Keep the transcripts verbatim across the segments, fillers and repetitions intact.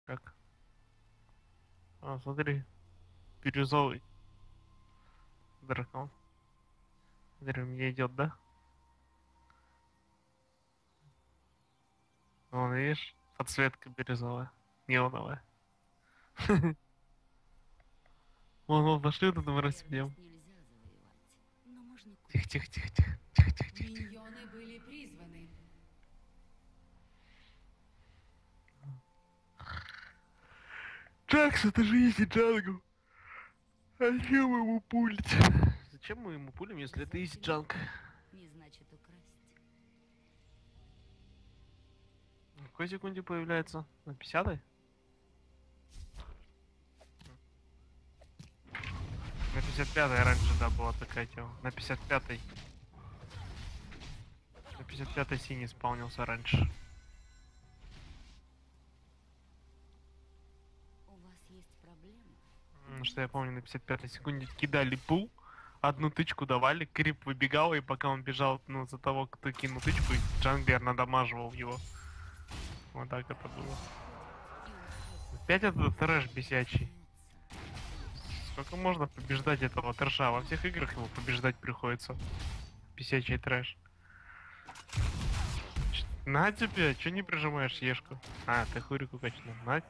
Как? А, смотри, бирюзовый дракон. Смотри, у меня идет, да? Вон, видишь? Подсветка бирюзовая. Неоновая. Вон, вон, пошли туда мы Верность рассмеем. нельзя завоевать, но можно Тихо, купить. тихо, тихо, тихо, тихо, тихо, тихо, тихо. Миньоны были призваны. Джакс, это же изи джангл. Зачем ему пулить? Зачем мы ему пулим, если это изи Взять джанг? имущество не значит украсть. На какой секунде появляется? На пятидесятой? На пятьдесят пятой раньше, да, была такая тема. На пятьдесят пятой. На пятьдесят пятой синий исполнился раньше. У вас есть проблема? М, Что я помню, на пятьдесят пятой секунде кидали пул, одну тычку давали, Крип выбегал, и пока он бежал, ну, за того, кто кинул тычку, джанглер надамаживал его. Вот так это было. И уход Опять этот трэш бесячий. начинается. Сколько можно побеждать этого трэша? Во всех играх его побеждать приходится. Бесячий трэш. Ч- На тебе, че не прижимаешь ешку? А, ты хурику качнул. На.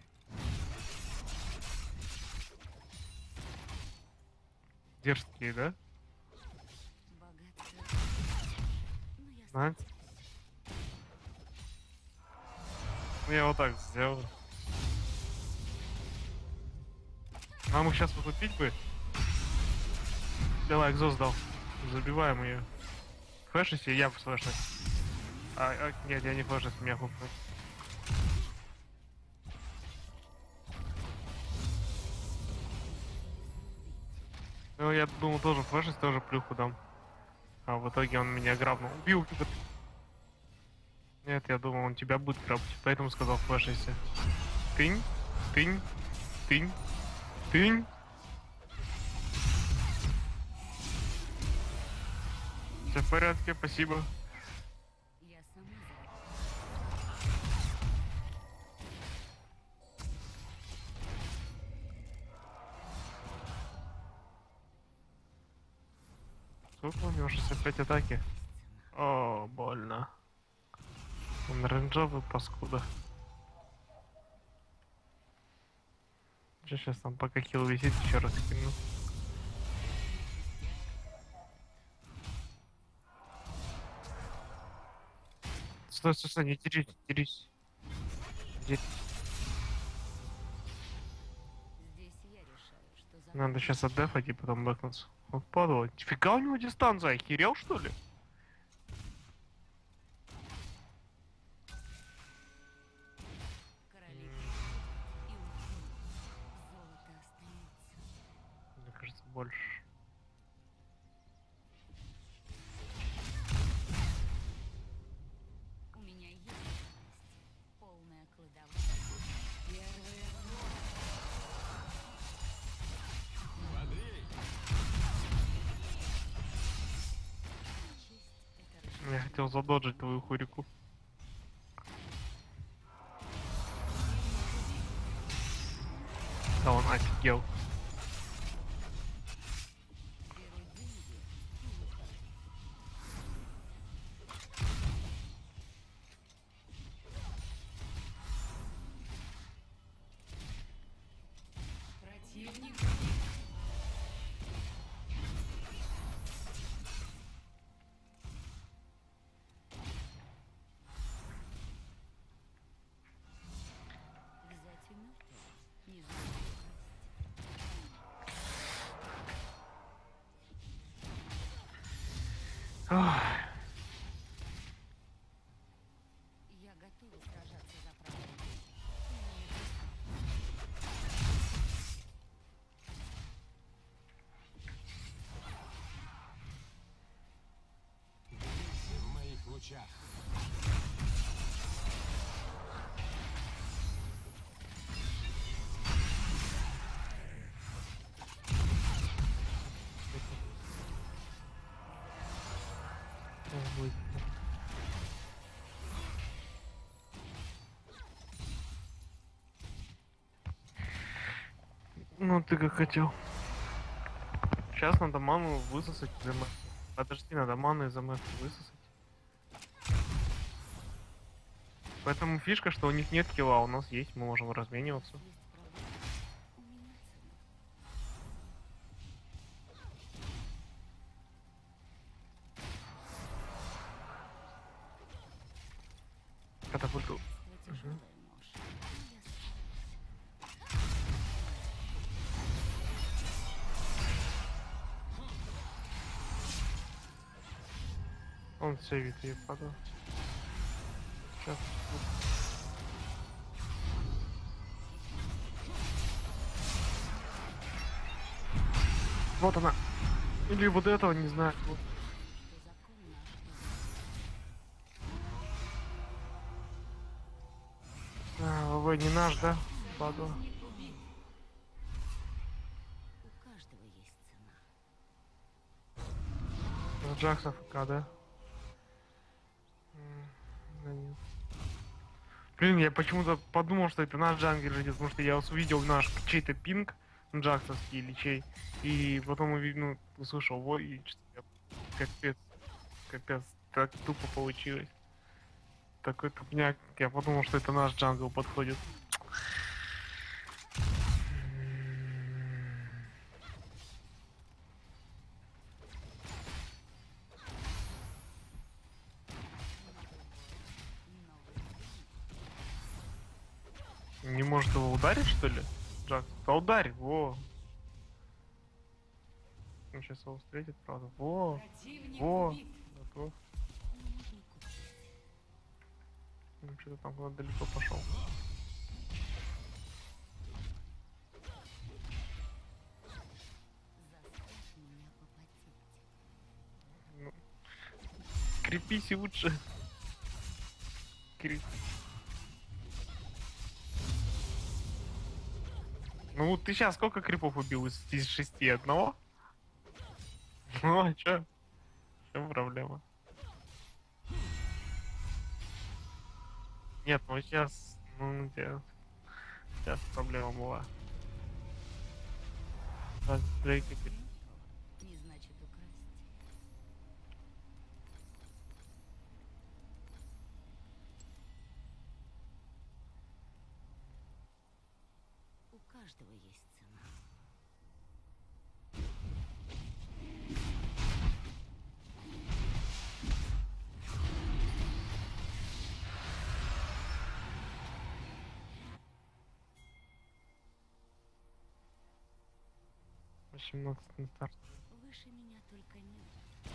Дерзкие, да? Богатство. Но я На. справлюсь. Ну я вот так сделал. Нам их сейчас покупить бы. Давай, экзост дал. Забиваем ее. Флешись, и я флешнусь. А, а, нет, я не флешнусь, меня хукнут. Ну, я думал тоже флешить, тоже плюху дам. А в итоге он меня грабнул. Убил тебя. Нет, я думал, он тебя будет грабить, поэтому сказал флешайся. Тынь, тынь, тынь, тынь. Все в порядке, спасибо. Я сама за... Сколько у него? шестьдесят пять атаки? Есть цена. О, больно. Он рейнджовый паскуда. Че сейчас там пока хил висит, еще раз кину. Стой, стой, стой, не дерись, не дерись. Не дерись. Здесь я решаю, что за Надо мной. сейчас отдефать и потом бэкнуться. Вот падла. Нифига у него дистанция, охерел что ли? Короли приходят и уходят. Золото остается. Мне кажется, больше. У меня есть ценности. Полная кладовая. Первые честь — это Я рождение. хотел задоджить твою хурику. Да он офигел. Беру деньги и ухожу. Противник. Взять у мертвого не значит украсть. Ох, Я готова сражаться за правду. В моих лучах. сейчас будет. Ну ты как хотел. Сейчас надо ману высосать из МФ. Подожди, надо ману из МФ высосать. Поэтому фишка, что у них нет килла, а у нас есть, мы можем размениваться. Есть проблема. У меня цена. Катапульту. Твоя тяжелая нож. Я Он сейвит ее, падал. Сейчас. Вот она. Или вот этого, не знаю. Вот. что закон наш дом. А, вы не наш, да? Падал. У каждого есть цена. На Джакса ФК, да? М, да нет. Блин, я почему-то подумал, что это наш джангер идет, потому что я увидел наш чей-то пинг, джаксовский или чей, и потом увидел, ну, услышал его, и что-то я- капец, капец, так тупо получилось. Такой тупняк, я подумал, что это наш джангл подходит. Не может его ударить, что ли? Джакс? Да ударь, во! Он сейчас его встретит, правда. Во! Во! Готов. Ну, что-то там куда-то далеко пошел. Заставь меня попотеть. Ну, крепись и лучше. Креп... Ну вот ты сейчас сколько крипов убил из, из шести? Одного? Ну а чё? В чем проблема? Нет, ну сейчас... Ну где? Сейчас проблема была. Раз Дрейка пере- Не значит украсть. У каждого есть цена. восемнадцать на старт. Выше меня только нет.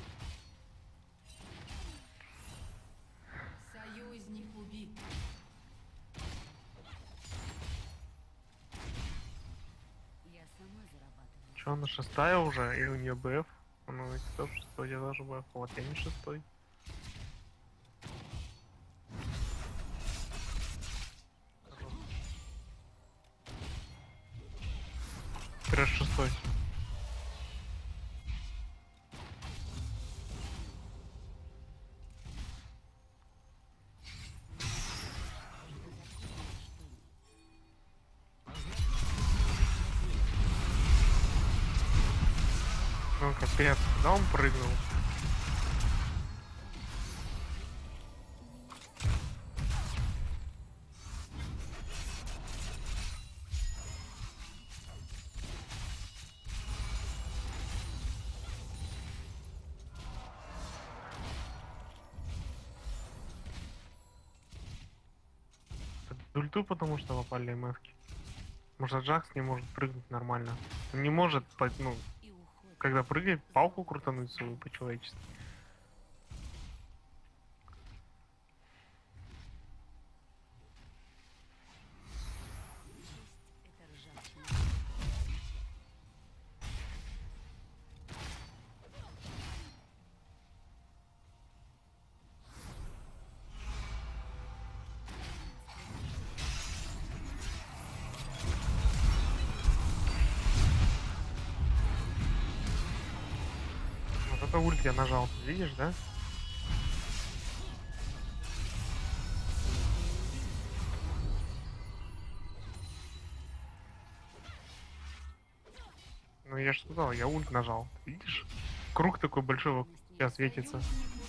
Союзник убит. Я сама зарабатываю. Че, она шестая уже? Или у нее БФ? Ну, ведь кто шестой, я даже БФ. Вот я не шестой. Трэш шестой. Ну капец, да он прыгнул. Под ульту, потому что попали МФки. Может, Джакс не может прыгнуть нормально. Он не может, по- ну, И уходит. когда прыгает, палку крутануть свою по-человечески. Это ржавчина. Вот это ульт я нажал, видишь, да? Ну я же сказал, я ульт нажал. Видишь? Круг такой большой вокруг тебя светится.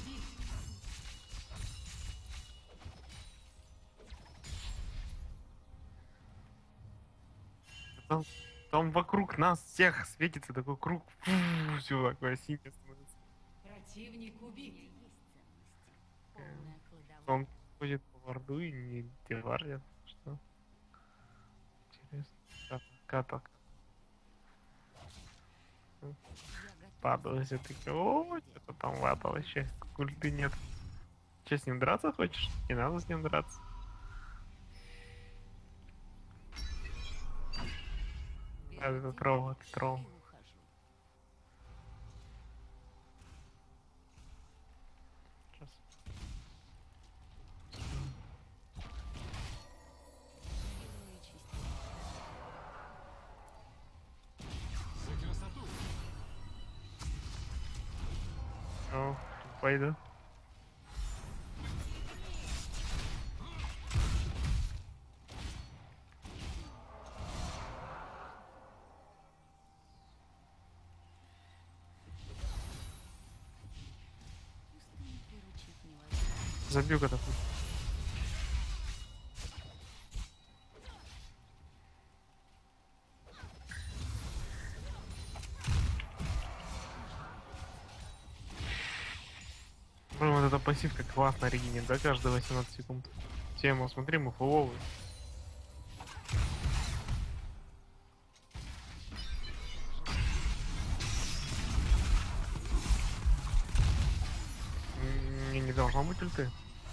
Там, там вокруг нас всех светится такой круг. Все такое синее становится. Противник убит. Есть ценности. Полная кладовая. Он ходит по варду и не деварит. Что? Интересно. Как, как так? Я готов. Падаю все-таки. О, что-то там вата вообще. Ульты нет. Че, с ним драться хочешь? Не надо с ним драться. Да, это тролл, это тролл. И ухожу. Сейчас. Герои чистят. За красоту! О, пойду. Пустыню приручить невозможно. Забью когда тут. Блин, вот эта пассивка классно регенит, да, каждые восемнадцать секунд. Тему, смотри, мы фуловые. Не, не должно быть ульты.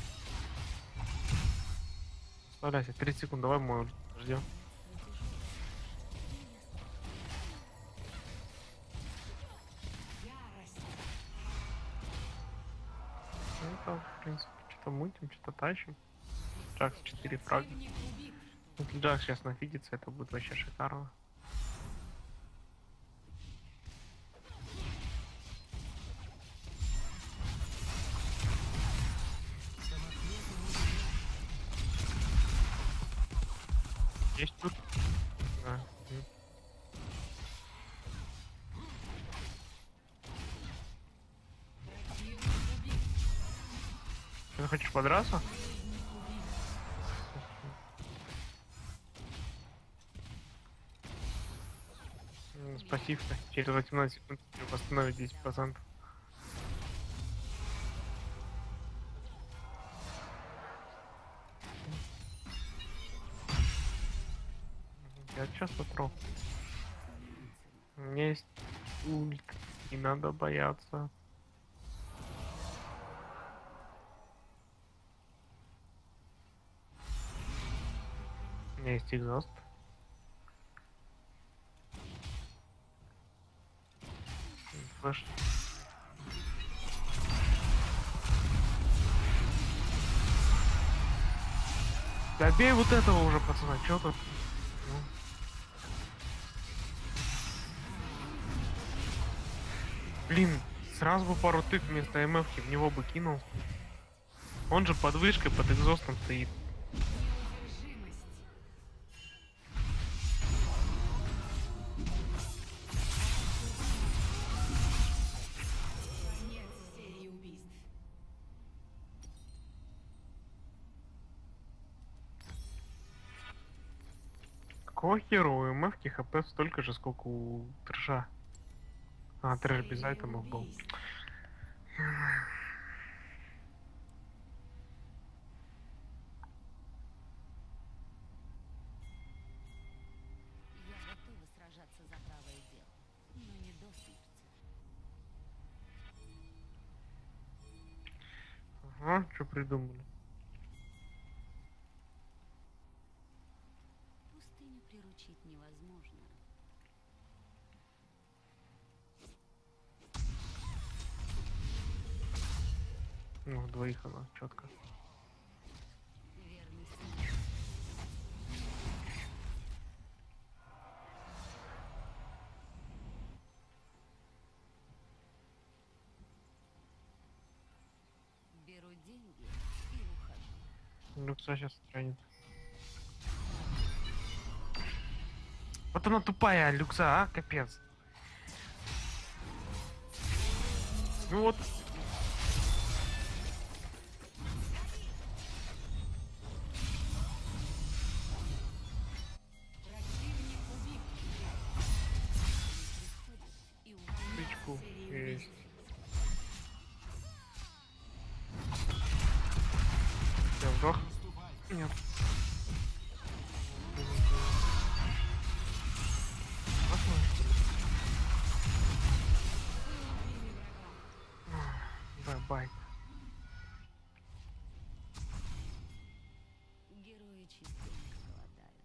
Оставляйся, тридцать секунд, давай мой ульт ждем. Ярость. Ну, там, в принципе, что-то мутим, что-то тащим. Джакс четыре фрага. Противник убит. Если Джакс сейчас нафигится, это будет вообще шикарно. Есть тут? Да. М. Противник убит. Что, ты хочешь подраться? М, С пассивкой. Через восемнадцать секунд восстановить десять процентов. Я часто трол. У меня есть ульт. Не надо бояться. У меня есть экзост. Флэш. Да бей вот этого уже, пацана, чё тут? Ну. Блин, сразу бы пару тык вместо МФки в него бы кинул. Он же под вышкой, под экзостом стоит. Одержимость. Конец серии убийств. Какого хера у МФки хп столько же, сколько у трэша? А, трэш без Серия айтемов был. убийств. Я готова сражаться за правое дело, но не до смерти. Ага, что придумали? Пустыню приручить невозможно. Ну, двоих она, четко. Верность нет. Беру деньги и ухожу. Люкса сейчас тянет. Вот она тупая, Люкса, а, капец. Ну вот. Птичку есть. Я вдох. Наступай. Нет. Можно, что ли? Да, байк. Герои частенько голодают.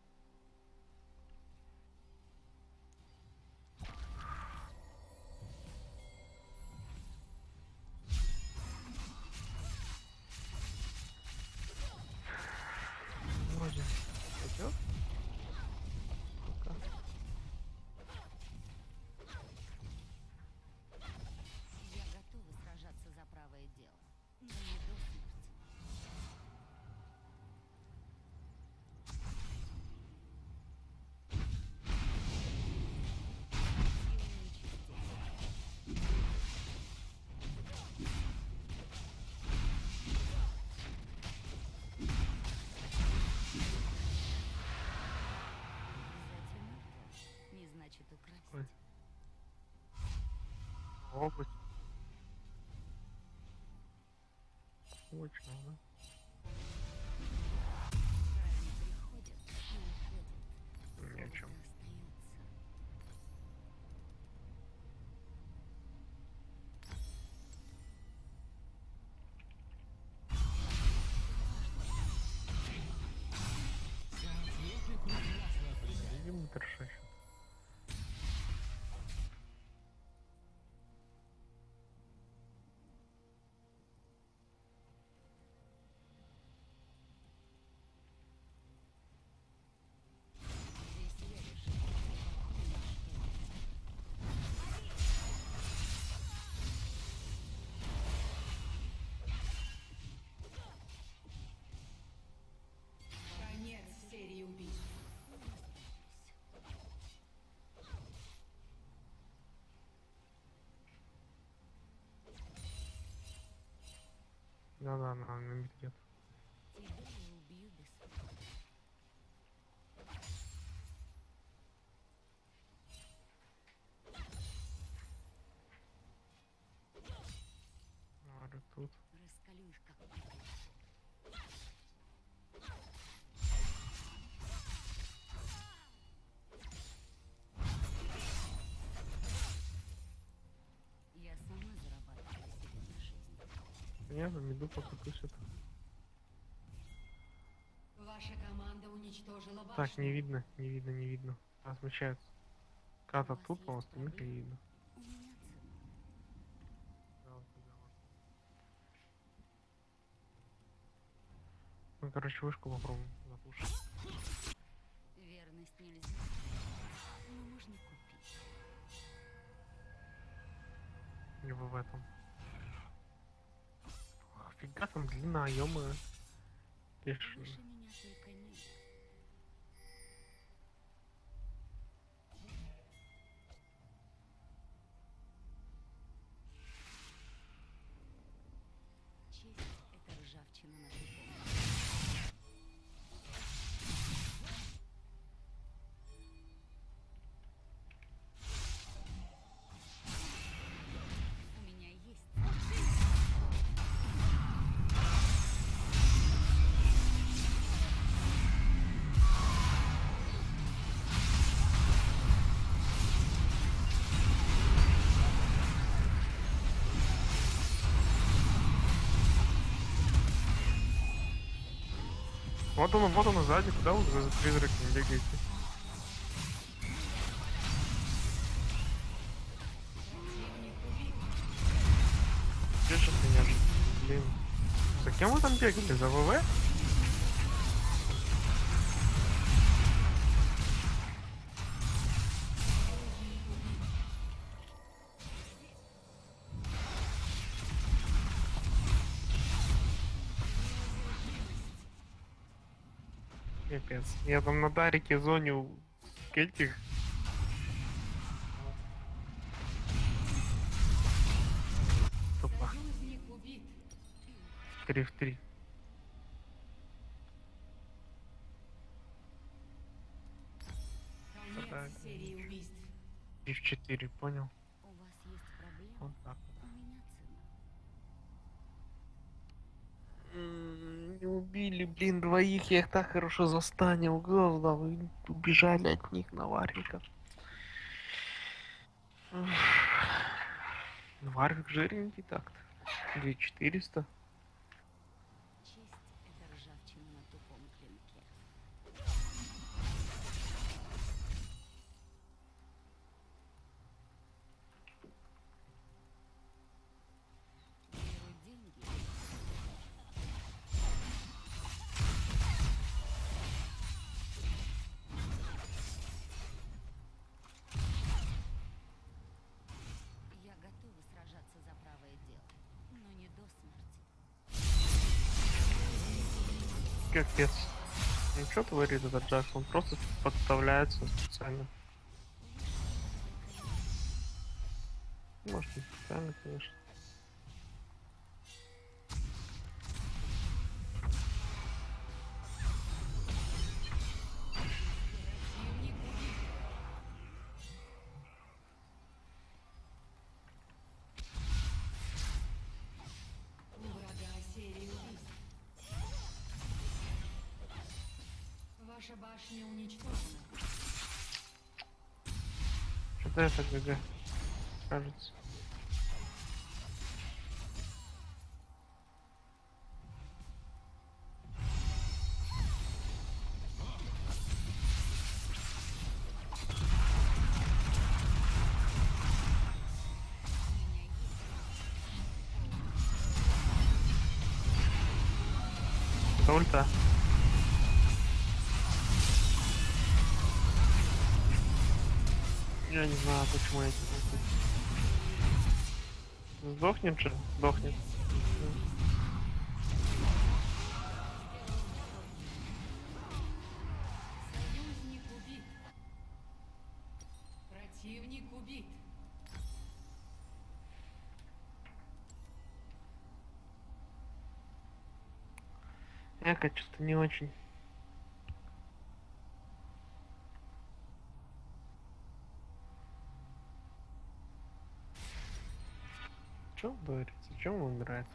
Вроде пойдет. Пока. Я готова сражаться за правое дело, но не до смерти. Силы нечестивцы. Обязательно мертвым не значит украсть. Ой. Область. Очень, да? Правильно приходят и уходят. Ни о чем. Кто-то остается. Самоцветный прекрасно определен. Видимо, трешащий. Здесь я решаю, какой наш Конец серии убийств. Да-да, на мид где-то. Тебя я убью без суда. Ары тут. Раскалю их как пепел. Я сама зарабатываю себе на жизнь. Я на миду пока тусит. Ваша команда уничтожила башню. Так, не видно, не видно, не видно. А, смещается. Ката У вас тут, но есть остальных не проблемы? видно. У меня цена. Да, вот туда вот. Ну, короче, вышку попробуем запушить. Верность нельзя, но можно купить. Либо в этом. Ох, фига там длина, ё-моё. Бешено. Выше меня только нет. Честь — это ржавчина на прикол. У меня есть Вот он, вот он сзади, куда вы за призраками бегаете? Где сейчас меня же? Блин. За кем вы там бегали? За ВВ? Капец. Я там на Дарике зонил этих. три в три. Конец Так. серии убийств. три в четыре, понял? У вас есть проблемы? Вот так. У меня цена. М, Не убили, блин, двоих, я их так хорошо застанил, глаза, вы убежали от них, наварника. Варвик жирненький так-то. две четыреста. Честь — это ржавчина на тупом клинке. Беру деньги. Я готова сражаться за правое дело, но не до смерти. Капец. Ну что творит этот Джакс? Он просто подставляется специально. Может, не специально, конечно. У врага серия убийств. Ваша башня уничтожена. Что-то это ГГ. Кажется. Это ульта. Я не знаю, почему я тебе тут. Сдохнет же? Сдохнет. Союзник убит. Противник убит. Эко что-то не очень. Что он говорит? Зачем он умирает?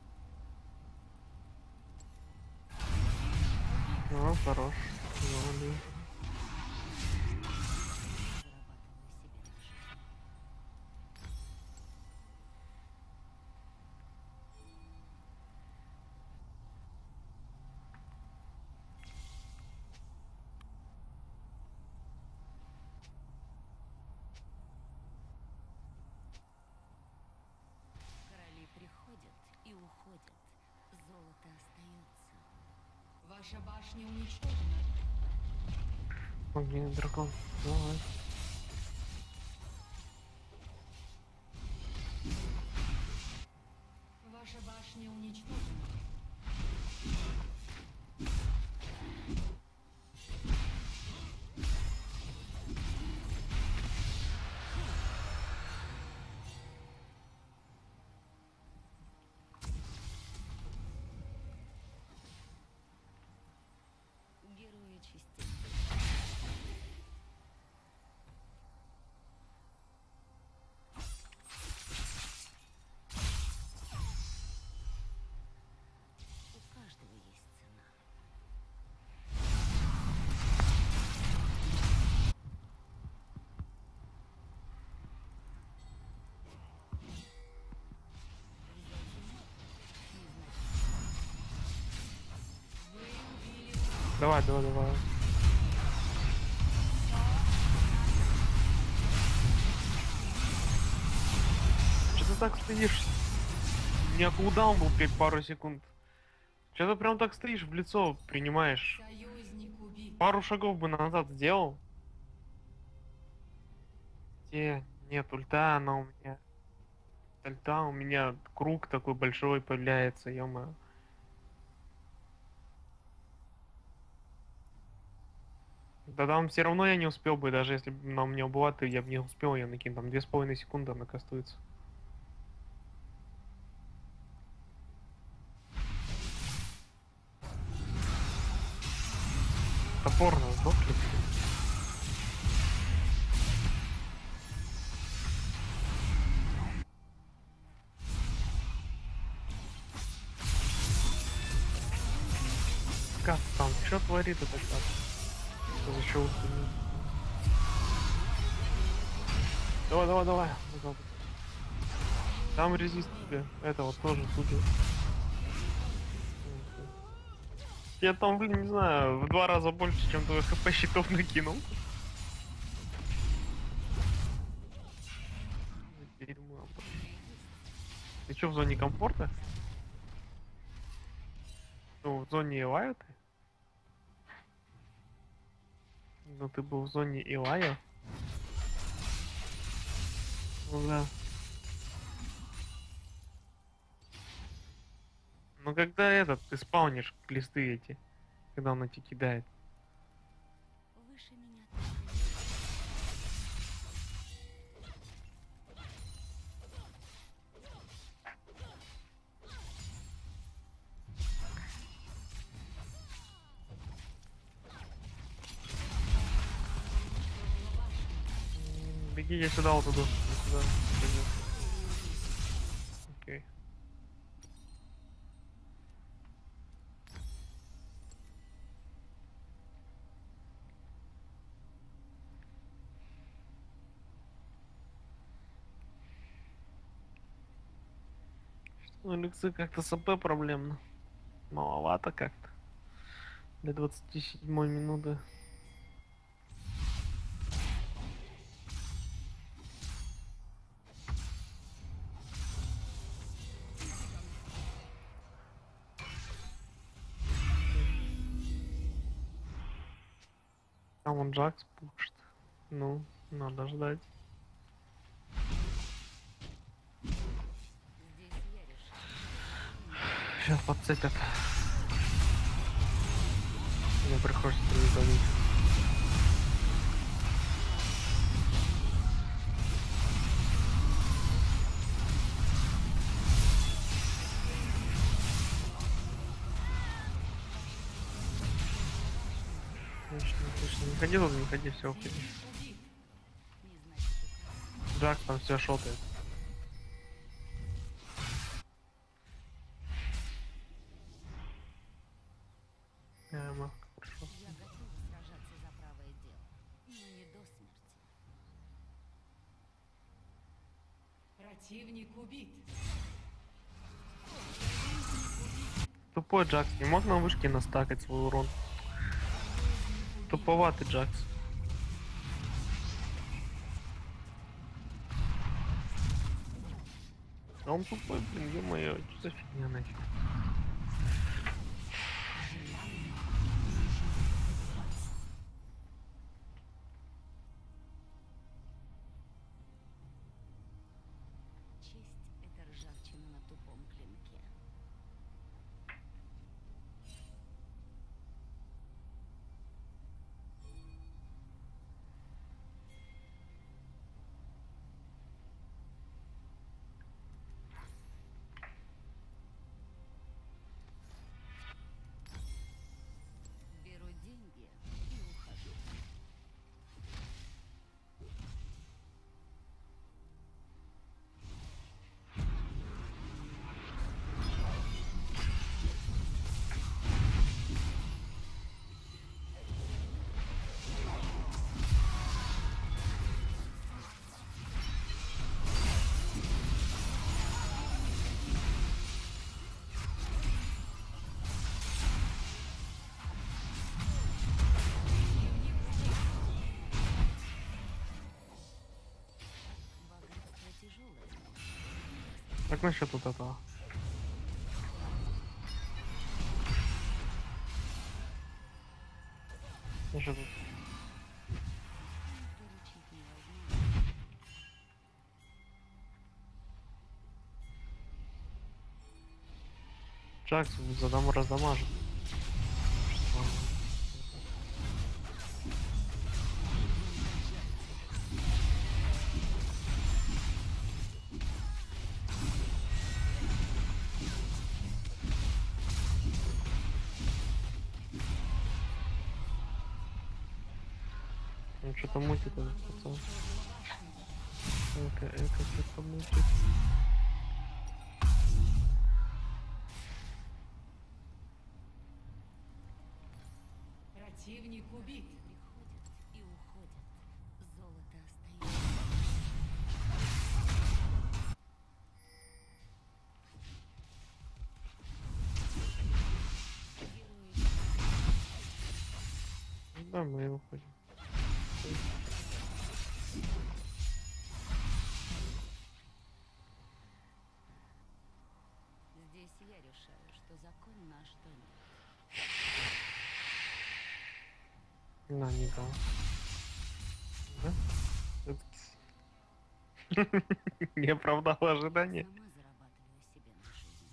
Ну, хорош. Ну, блин. Зарабатываю себе на жизнь. Короли приходят и уходят. Золото остается. Ваша башня уничтожена. Огненный дракон. Давай. Ваша башня уничтожена. Герои частей. У каждого есть цена. Давай, давай, давай. Че ты так стоишь? У меня кулдаун был при пару секунд. Че ты прям так стоишь, в лицо принимаешь? Союзник убит. Пару шагов бы назад сделал. Где? Нет, ульта, она у меня. Ульта у меня круг такой большой появляется, ё-моё. Да там все равно я не успел бы, даже если бы на меня убывать, то я бы не успел, я накину там две с половиной секунды она кастуется. Как там? Что творит это как? Что за чё? Давай, давай, давай. Там резист тебе. Это вот тоже тут же. Я там, блин, не знаю, в два раза больше, чем твой хп щитов накинул. Дерьмо. Ты чё, в зоне комфорта? Ну, в зоне Илая ты? Ну, ты был в зоне Илая? Ну да. Ну когда этот, ты спаунишь листы эти, когда он эти кидает. Выше меня только не М, Беги, я сюда вот иду. Я сюда. Пойдём. Окей. Ну, Лексы как-то с АП проблемно. Маловато как-то. Для двадцати седьмой минуты. Там он Джакс пушит. Ну, надо ждать. здесь я решаю. Сейчас подцепят. Мне приходится перезвонить. Точно, точно. Не ходи тут, не ходи, все, уходи. Убит. Не значит, указ. Джакс там все шотает. Я мах, хорошо. Я готова сражаться за правое дело, но не до смерти. Противник убит. Тупой Джакс, не мог на вышке настакать свой урон. Туповатый Джакс. А он тупой, блин, ё-моё, что за фигня нафиг. Честь — это ржавчина на тупом клинке. Беру деньги и ухожу. Богатство тяжелое. Как насчет вот этого? Насчет вот- Приручить невозможно. Джакс задам раздамажит. Он что-то мутит этот пацан. Эко, эко, что-то мутит. Противник убит. Приходят и уходят. Золото остается. Герои Да, мы уходим. здесь я решаю, что законно, а что нет. На, не дал. Да? Это- Не оправдал ожидания. Сама зарабатываю себе на жизнь.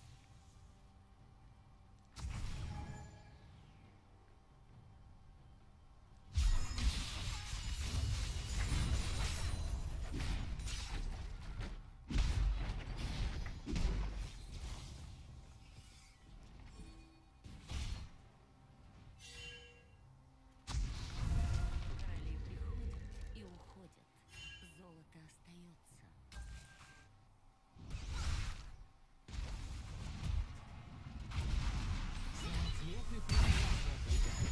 Короли приходят и уходят. Золото остается. Самоцветный прекрасно отвлекает.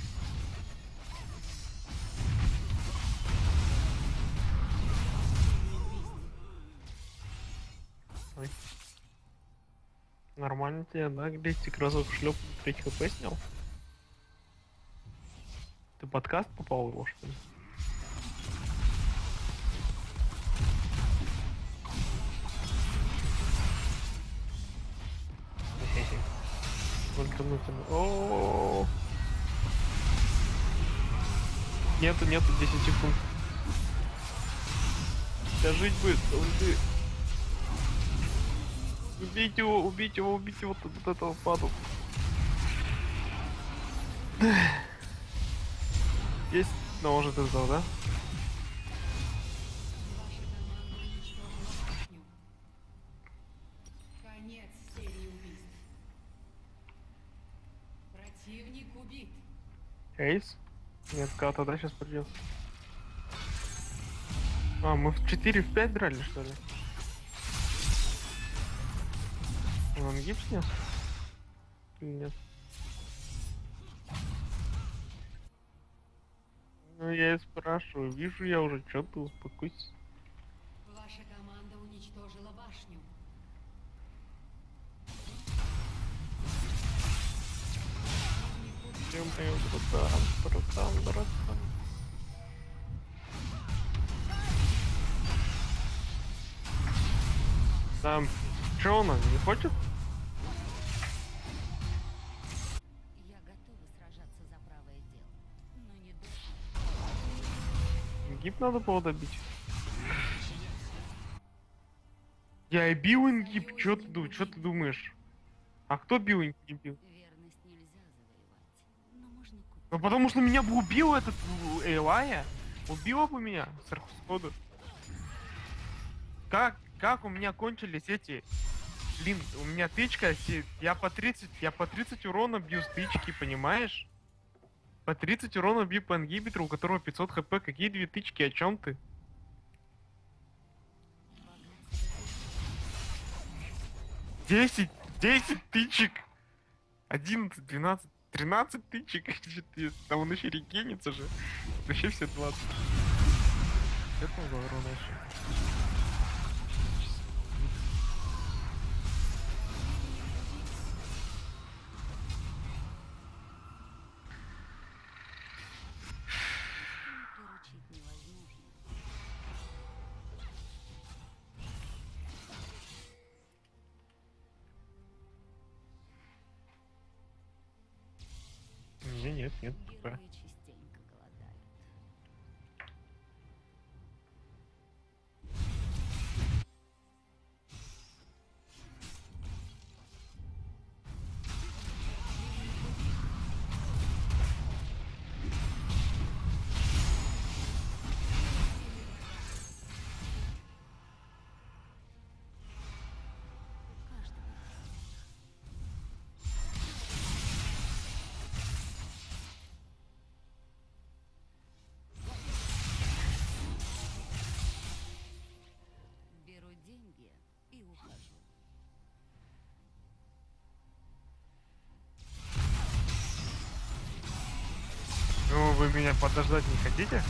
Ой. Нормально тебе, да? Глистик разок шлеп три хп снял? Ты подкаст попал в его, что ли? Хе-хе. Только ну там. О. Нету, нету, десять секунд. Да жить будет, уйди. Убить его, убить его, убить его, вот, вот этого паду. Есть, но уже ты сдал, да? Ваша команда уничтожила башню. Конец серии убийств. Противник убит. Эйс? Нет, кого-то, да, сейчас придет. А, мы в четыре в пять драли, что ли? Он гипс снес? Или нет? Ну я и спрашиваю, вижу я уже, что ты, успокойся. Ваша команда уничтожила башню. Ё-моё, братан, братан, братан. Там, чё он, не хочет? Я готова сражаться за правое дело, но не до. Ингиб надо было добить. Я и бил ингиб, чё ты, ду- чё ты думаешь? А кто бил ингиб бил? Верность нельзя завоевать, но можно купить. Ну потому что меня бы убил этот э, Элая. Убила бы меня сходу. Как, как у меня кончились эти... Блин, у меня тычка, се- я по тридцать, я по тридцать урона бью с тычки, понимаешь? По тридцать урона бью по ингибитору, у которого пятьсот хп. Какие две тычки, о чем ты? десять, десять тычек! одиннадцать, двенадцать, тринадцать тычек! Там он еще регенится же. Вообще все двадцать. Это говорю наше. Приручить невозможно. Не, нет, нет, ПП. Герои частенько голодают. У каждого есть. Вы меня подождать не хотите?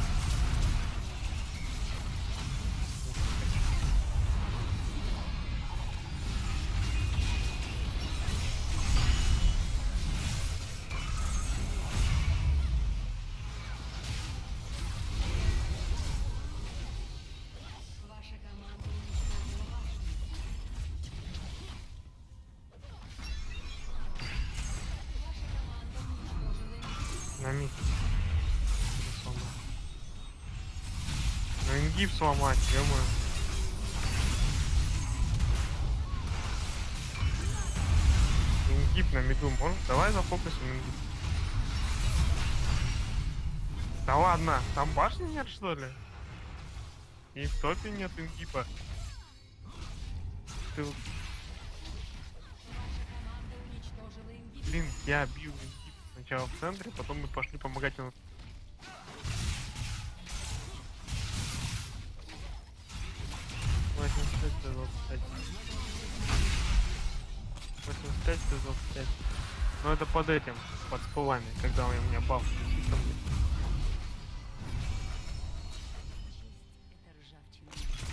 Ваша команда уничтожила башню. Ваша команда уничтожила ингибитор. На миг. Сломать. Ну ингиб сломать, ё-моё. Ингиб на миду можно? Давай зафокусим ингиб. Да ладно, там башни нет что ли? И в топе нет ингипа. Ты, Ваша команда уничтожила ингибитор. блин, я бил ингип сначала в центре, потом мы пошли помогать ему. восемьдесят пять, двадцать пять. восемьдесят пять, двадцать пять. Ну это под этим, под скулами, когда у меня баф. Честь — это ржавчина.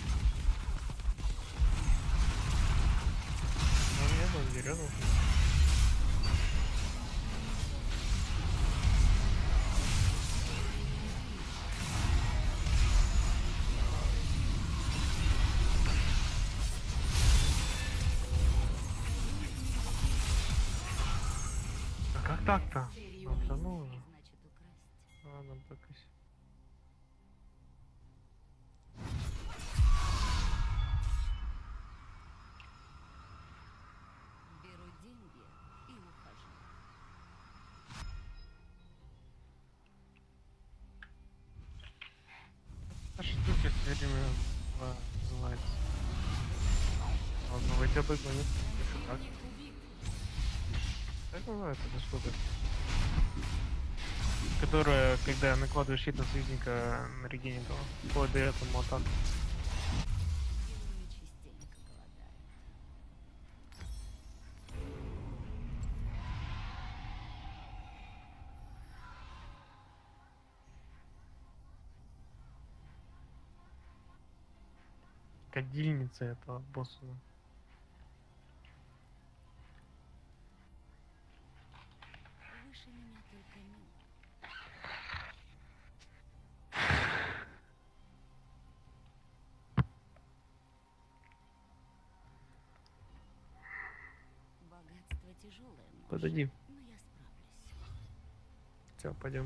Ну нет, он берет. А как так-то? Ну, всё равно уже. Значит, украсть. Ладно, покось. Беру деньги и ухожу. А штуки все время а, называется. Ладно, выйти обойду, нет? Если так. Противник убит. Как называется эта штука? Которая, когда накладываешь щит на союзника на регене, то вплоть до этого атаку. Герои частенько голодают. Кадильница этого босса. Выше меня только мир. Богатство тяжелое, может, Подойди. но я справлюсь. Все, пойдем.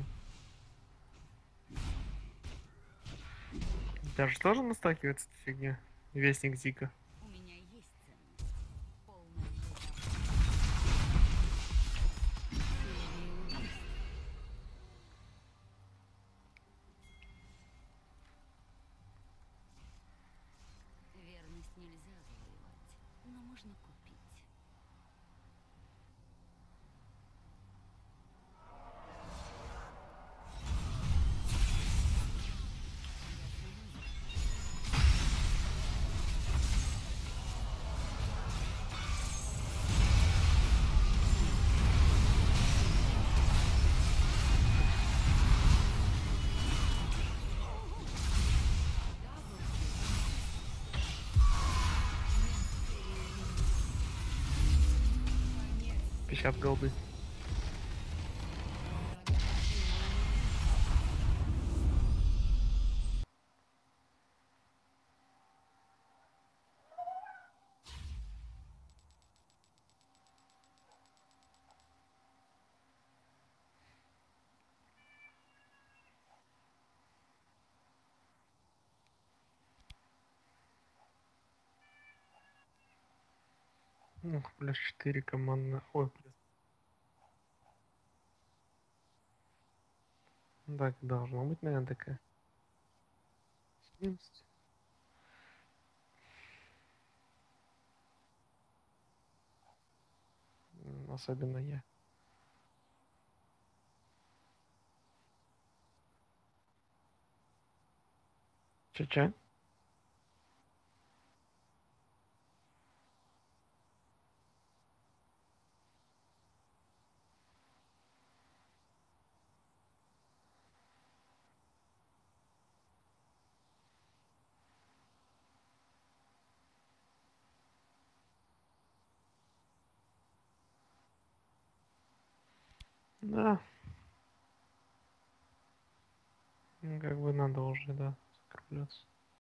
У тебя же тоже настакивается эта фигня? Вестник Зика. У меня есть ценность. Полная еда. Серия убийств. Верность нельзя завоевать, но можно купить. пятьдесят голды. Ну, плюс четыре командная. Ой, плюс. Так, должно быть, наверное, такая. одиннадцать. М, Особенно я. Че-че? Да. Ну, как бы надо уже, да, закругляться.